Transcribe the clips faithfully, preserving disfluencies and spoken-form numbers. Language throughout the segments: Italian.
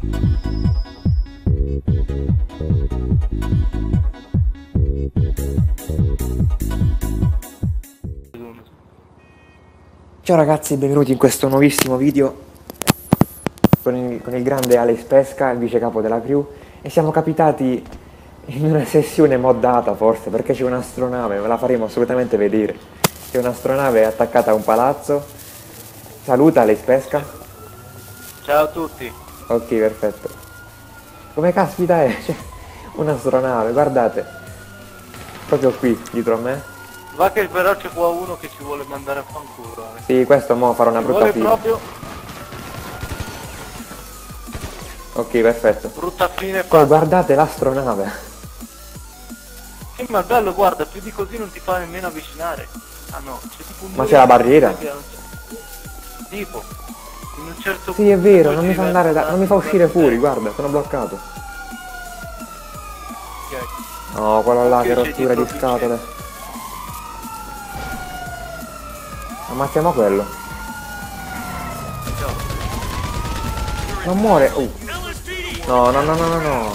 Ciao ragazzi, benvenuti in questo nuovissimo video con il, con il grande Alex Pesca, il vice capo della crew, e siamo capitati in una sessione moddata forse, perché c'è un'astronave, ve la faremo assolutamente vedere. C'è un'astronave attaccata a un palazzo. Saluta Alex Pesca. Ciao a tutti. Ok, perfetto. Come caspita è? C'è un'astronave, guardate, proprio qui, dietro a me. Va che però c'è qua uno che ci vuole mandare a fanculo. Eh. Sì, questo mo farà una ci brutta vuole fine. proprio Ok, perfetto. brutta fine. Poi guardate l'astronave. Sì, ma bello, guarda, più di così non ti fa nemmeno avvicinare. Ah no, c'è tipo un... Ma c'è la barriera? Tipo, in un certo Sì, è vero, non mi fa diverso andare da... non mi fa uscire da- fuori, guarda, sono bloccato. Ok. No, quello là, che Occhio, c'è rottura di dietro scatole. Ammazziamo quello. Ciao. Non muore. Uh. No, no, no, no, no, no.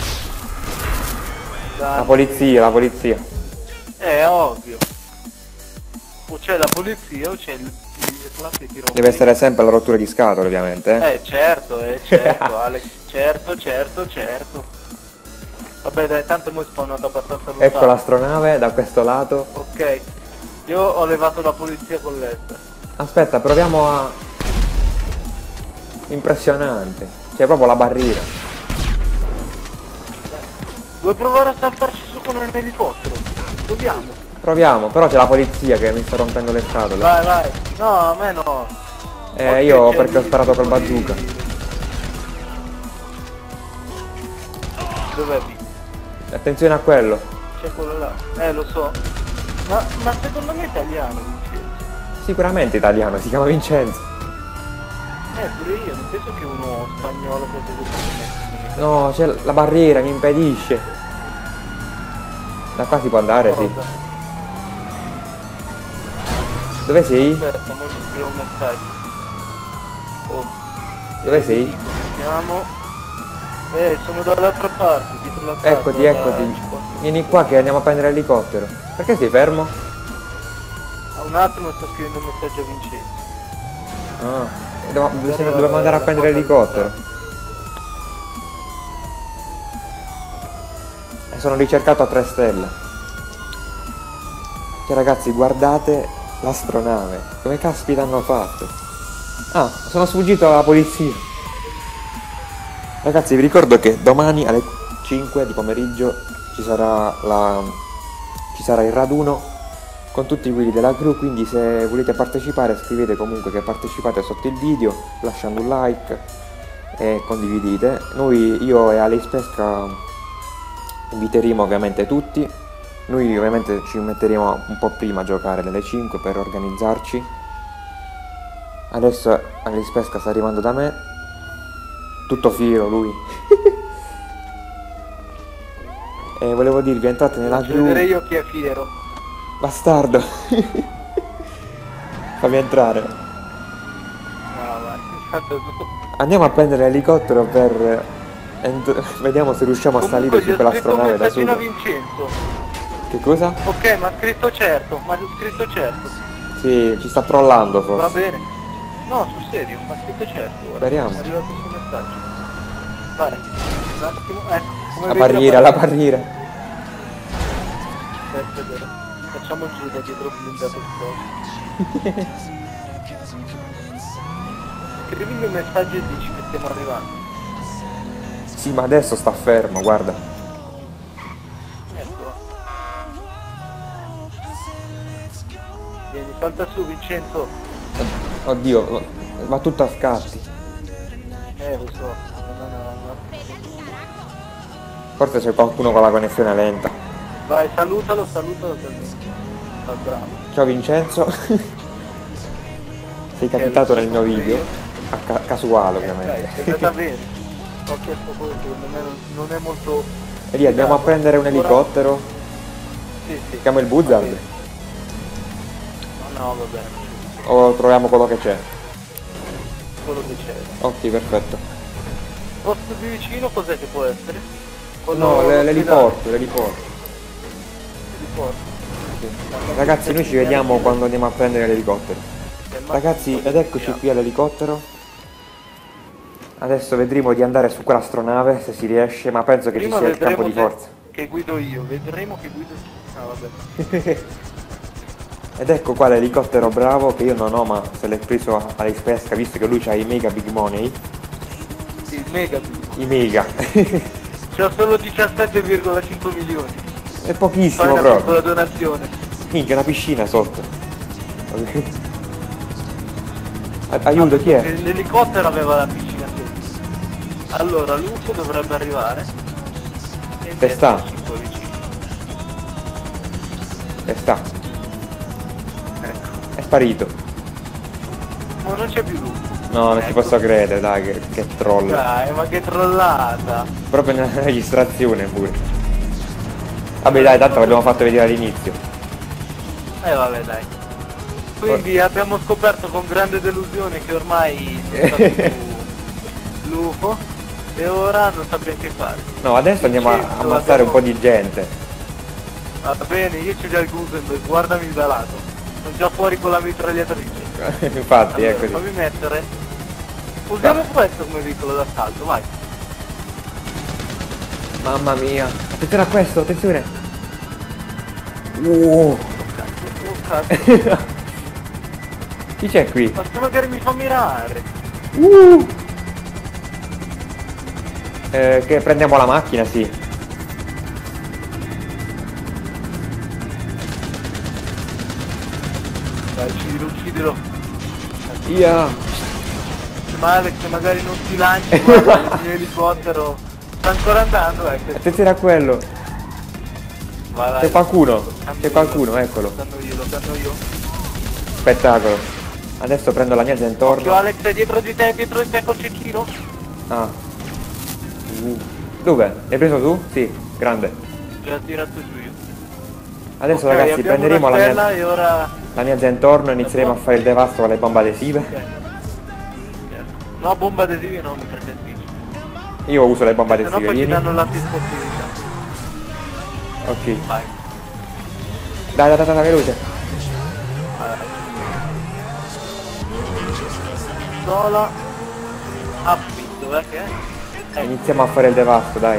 Dai. La polizia, la polizia. È ovvio. O c'è la polizia o c'è il... il classe che rompe. Deve essere sempre la rottura di scatole, ovviamente, eh. Eh certo, eh certo, Alex, certo, certo, certo. Vabbè dai, tanto mo è spawnato abbastanza lontano. Ecco l'astronave da questo lato. Ok, io ho levato la polizia con l'ester. Aspetta, proviamo a... Impressionante. C'è proprio la barriera. Vuoi provare a saltarci su con un elicottero? Dobbiamo. Proviamo, però c'è la polizia che mi sta rompendo le scatole. Vai, vai. No, a me no. Eh, Ok, io c'è perché ho lì sparato col tipo bazooka. di- Dov'è lì? Attenzione a quello. C'è quello là. Eh, lo so. Ma, ma secondo me è italiano, Vincenzo. Sicuramente italiano, si chiama Vincenzo. Eh, pure io, non penso che uno spagnolo fosse così. No, c'è la barriera, mi impedisce. Da qua si può andare, sì. Cosa? Dove sei? Aspetta, mo ci scrivo un messaggio. Oh. Dove Eh, sei? dico, Siamo... Eh, sono dall'altra parte, dietro la casa. Eccoti, da eccoti. cinquanta. Vieni qua che andiamo a prendere l'elicottero. Perché sei fermo? Ah, un attimo sto scrivendo un messaggio a Vincenzo. Ah, dobbiamo, dobbiamo andare a prendere l'elicottero. E sono ricercato a tre stelle. Cioè ragazzi, guardate l'astronave. Come caspita hanno fatto? Ah, sono sfuggito alla polizia. Ragazzi, vi ricordo che domani alle cinque di pomeriggio ci sarà, la, ci sarà il raduno con tutti quelli della crew, quindi se volete partecipare scrivete comunque che partecipate sotto il video, lasciando un like e condividete. Noi, io e Alex Pesca inviteremo ovviamente tutti. Noi ovviamente ci metteremo un po' prima a giocare delle cinque per organizzarci. Adesso Alex Pesca sta arrivando da me. Tutto fiero lui. E volevo dirvi, entrate nella Faccio crew. vedere io chi è fiero. Bastardo. Fammi entrare. No, vai. Tanto tu- Andiamo a prendere l'elicottero per ent- vediamo se riusciamo a salire Comunque, su gli ho scritto un quell'astronave da messaggino a sopra. Vincenzo. Che cosa? Ok, ma ha scritto certo, ma ha scritto certo. Sì, ci sta trollando Va forse. bene. No, sul serio, ma ha scritto certo. Guarda. Speriamo. È arrivato il suo messaggio. Vai. Un attimo, ecco. Come La vedi barriera, la barriera. Aspetta, aspetta. Facciamo il giro da dietro blindato il Scrivimi un messaggio e dici che stiamo arrivando. Sì, ma adesso sta fermo, guarda. Ecco. Vieni, salta su Vincenzo. Oddio, va tutto a scatti. Eh, lo so. No, no, no. Forse c'è qualcuno con la connessione lenta. Vai, salutalo, salutalo per me. Sta bravo. Ciao Vincenzo. Sei capitato nel mio video. A ca- casuale Dai, ovviamente. è andata bene. Ho chiesto quello, secondo me non- non è molto... E lì andiamo a prendere un elicottero. Sì, sì. Chiamo il Buzzard. No, no, va bene. O troviamo quello che c'è. Quello che c'è. Ok, perfetto. posto più vicino cos'è che può essere? Quello- No, l'ospedale. l'eliporto, l'eliporto. L'eliporto. Sì. Ragazzi, noi ci vediamo quando andiamo a prendere l'elicottero. Ragazzi, ed eccoci qui all'elicottero. Adesso vedremo di andare su quell'astronave se si riesce, ma penso che ci Prima sia il campo vedremo di se- forza. che guido io, vedremo che guido. Ah vabbè. Ed ecco qua l'elicottero bravo che io non ho, ma se l'è preso a- alla pesca, visto che lui ha i mega big money. Sì, il mega. I mega. C'ho solo diciassette virgola cinque milioni. È Fai pochissimo una proprio. piccola donazione. Minchia, una piscina sotto. A- Aiuto, chi è? L'elicottero aveva la piscina sotto. Allora, Lucio dovrebbe arrivare. E Te sta? metterci un po' vicino. E sta. Ecco. È sparito. Ma non c'è più Lucio. No, non ci Ecco. posso credere, dai, che, che troll. Dai, ma che trollata. Proprio nella registrazione pure. Vabbè dai, tanto l'abbiamo fatto vedere all'inizio. Eh vabbè dai. Quindi abbiamo scoperto con grande delusione che ormai non sta più l'U F O e ora non sappiamo che fare. No, adesso andiamo a Certo, ammazzare un abbiamo- po' di gente. Va bene, io c'ho già il Gusenberg, guardami da lato. Sono già fuori con la mitragliatrice. Infatti, Allora, è così. fammi mettere. Usiamo questo come veicolo d'assalto, vai. Mamma mia. Attenzione a questo, attenzione. Uh. Oh cazzo, oh cazzo. Chi c'è qui? Ma se magari mi fa mirare. Uh. Eh, che prendiamo la macchina, sì. Dai, uccidilo, uccidilo. Via. Ma Alex magari non ti lanci, guarda, il mio elicottero sta ancora andando, ecco. Attenzione a quello. Vai, vai. C'è qualcuno. Cambio C'è io. qualcuno, eccolo. Lo canno io, lo canno io. Spettacolo. Adesso prendo la mia Occhio Zentorno. Alex, è dietro di te, dietro di te col cecchino. Ah. Uh. Dove? L'hai preso tu? Sì, grande. L'ho tirato giù io. Adesso Ok, ragazzi abbiamo prenderemo una la stella mia, e ora... la mia Zentorno e inizieremo a fare il devasto con le bombe adesive. Ok. No, bomba adesive no, mi preferisco. Io uso le bombe Se no adesive, poi ci vieni. danno l'antisportività. Ok. Vai. Dai, dai, dai, dai, veloce. Sola. Affitto, eh che è? Ecco. Iniziamo a fare il devasto, dai.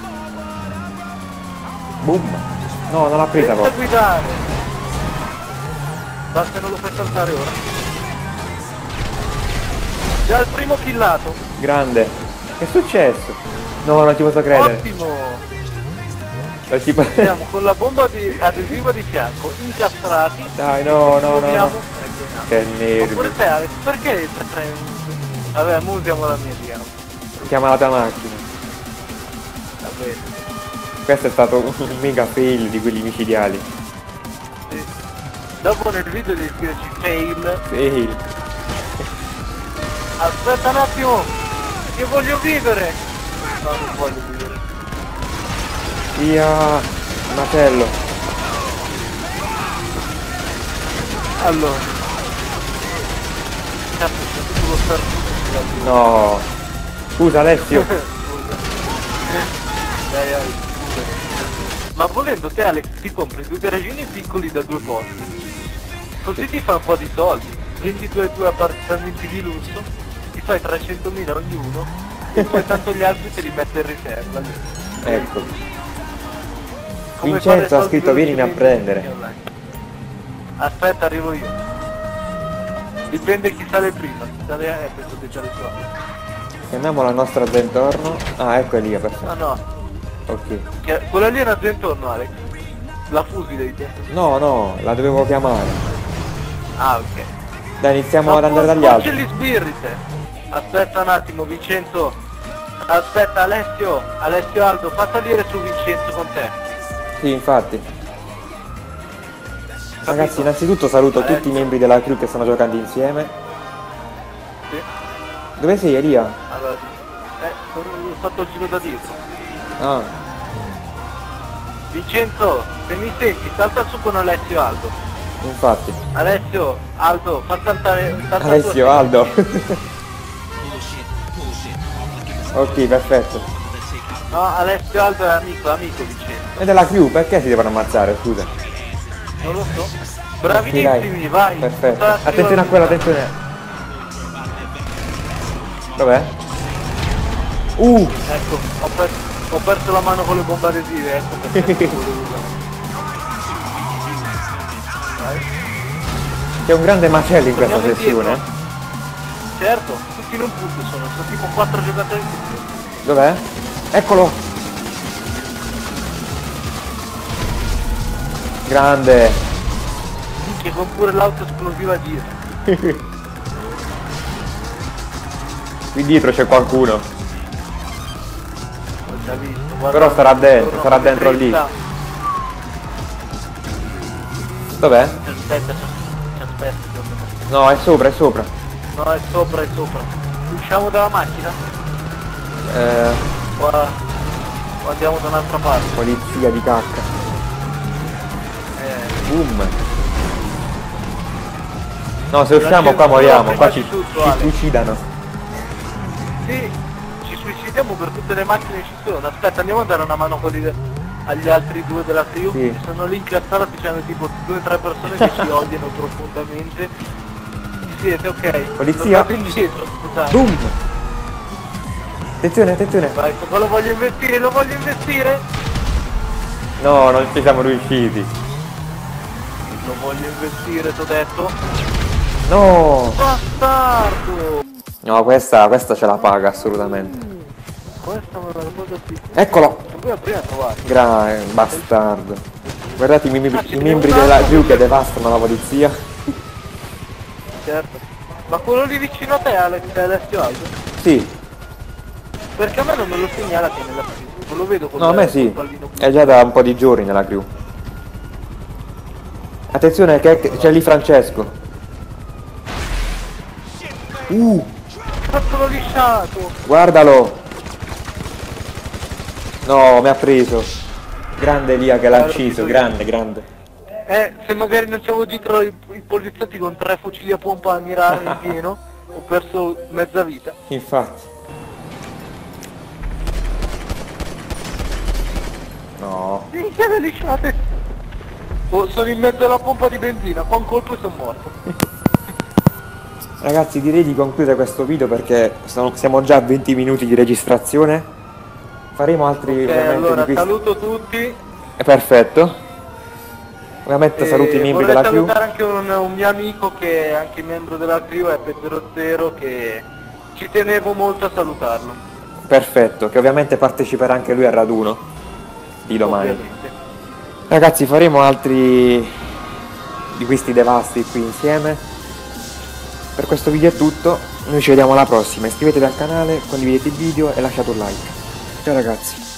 Boom. No, non l'ha presa Senza proprio. guidare. Basta non lo fai saltare ora. Già il primo killato. Grande. Che è successo? No, non ci posso credere. Ottimo. Non ci po- Siamo con la bomba di adesiva di fianco, incastrati. Dai, no, no, no, Muoviamo. no. Ecco, Che no. nervi. Oppure te Alex, perché sei un... Vabbè, mo usiamo la mia via. Chiama la tua macchina. Va bene. Questo è stato un mega fail di quelli micidiali. Sì. Dopo nel video devi scriverci fail. Fail. Aspetta un attimo, io voglio vivere. No, non voglio vivere. Via. Macello. Allora. Cazzo, c'è tutto lo startuto. No. Scusa Alessio. Scusa. Dai, dai, scusa. Ma volendo te Alex ti compri due garagini piccoli da due posti. Così ti fa un po' di soldi. Prendi due due appartamenti di lusso, ti fai trecentomila ognuno e poi tanto gli altri te li metti in riserva. Ecco. Come Vincenzo fare ha soldi scritto vienimi a velocemente prendere. online. Aspetta, arrivo io. Dipende chi sale prima, chi sale eh, questo che c'è le sue. Chiamiamo la nostra Zentorno. Ah, ecco è lì, No, perfetto. no, Ok. che- quella lì è una Zentorno Alex. La fusi dei te. No, no, la dovevo chiamare. Ah, ok. Dai, iniziamo ad Ma andare dagli non altri. c'è gli spiriti. Aspetta un attimo, Vincenzo. Aspetta, Alessio. Alessio Aldo, fa salire su Vincenzo con te. Sì, infatti. Ragazzi, Capito? innanzitutto saluto Alessio. tutti i membri della crew che stanno giocando insieme. Sì. Dove sei, Elia? Allora, eh, sono ho fatto il giro da dietro. Ah, Vincenzo, se mi senti, salta su con Alessio Aldo. infatti. Alessio, Aldo, fa saltare... salta su Alessio, a Aldo. Ok, perfetto. No, Alessio Aldo è amico, amico Vincenzo. Ed è la crew, perché si devono ammazzare, scusa? Non lo so. Ok, Bravissimi, dai. vai. Perfetto. Tutta la Attenzione a quello, attenzione. Dov'è? Uh! Ecco, ho, per- ho perso la mano con le bombe adesive, ecco perché non volevo usare. Vai. C'è un grande macello in questa Torniamo sessione. indietro. Certo, tutti in un punto sono, sono tipo quattro giocatori in tutto. Dov'è? Eccolo! Grande! Minchia, con pure l'auto esplosiva dietro. Qui dietro c'è qualcuno. L'ho già visto. Guarda, Però sarà dentro, sono sarà dentro lì. trenta. Dov'è? Ci aspetta, ci aspetta. ci aspetta. No, è sopra, è sopra. No, è sopra, è sopra. Usciamo dalla macchina? Eh, O, o andiamo da un'altra parte? polizia di cacca. Eh, Boom. No, se usciamo qua moriamo, qua ci, ci suicidano. sì, ci suicidiamo per tutte le macchine che ci sono. Aspetta, andiamo a dare una mano a quelli de- agli altri due della crew. Sì. Che sono lì incastrati, c'hanno tipo due o tre persone che ci odiano profondamente. Ci siete, ok. Polizia. Tornate indietro, scusate. Boom. Attenzione, attenzione. Vai, ma lo voglio investire, lo voglio investire! No, non ci siamo riusciti. Lo voglio investire, t'ho detto. No. Bastardo! No, questa, questa ce la paga assolutamente. Questa me la cosa più. Eccolo. Lui prima trovato. Gra bastardo. Guardate i, membri- Ah, ci i membri abbiamo un della altro crew che che- devastano la polizia. Certo. Ma quello lì vicino a te, Alex, è Alessio Aldo? Sì. Perché a me non me lo segnala che nella crew. Non lo vedo con No, a me sì. È già da un po' di giorni nella crew. Attenzione che c'è lì Francesco. Uh, Cazzo lisciato! guardalo. No, mi ha preso. Grande Elia che l'ha ucciso, grande, grande. Eh, se magari non c'avevo dietro i, i poliziotti con tre fucili a pompa a mirare in pieno, ho perso mezza vita. Infatti. No. Minchia le lisciate! Oh, sono in mezzo alla pompa di benzina, qua un colpo e sono morto. Ragazzi, direi di concludere questo video perché sono- siamo già a venti minuti di registrazione. Faremo altri Ok, ovviamente allora di questi. saluto tutti. È perfetto. Ovviamente saluto i E membri vorrei della crew. salutare anche un, un mio amico che è anche membro della crew, è Pedro Zero, che ci tenevo molto a salutarlo. Perfetto, che ovviamente parteciperà anche lui al raduno di domani. Ovviamente. Ragazzi, faremo altri di questi devasti qui insieme. Per questo video è tutto, noi ci vediamo alla prossima, iscrivetevi al canale, condividete il video e lasciate un like. Ciao ragazzi.